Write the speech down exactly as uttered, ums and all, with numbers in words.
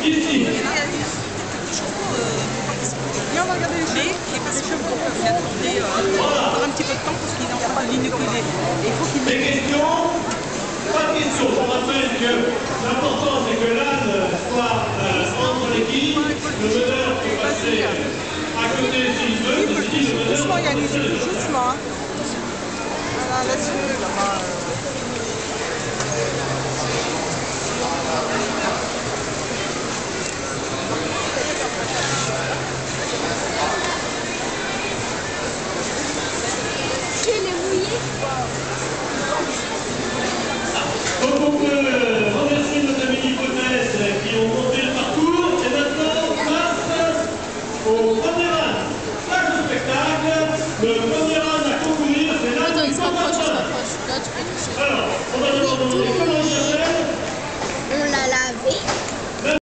Ici. Viens, on va regarder les cheveux. Mais qui est pas sûr qu'on peut faire tourner encore un petit peu de temps parce qu'il est encore en ligne de collée. Et il faut qu'il Les questions, pas de questions. On rappelle que l'important c'est que l'âne soit euh, entre l'équipe, le meneur peut passer à côté s'il veut, mais si le meneur Doucement, peut Yannick, passer à doucement. Hein. Voilà, laisse-le là-bas.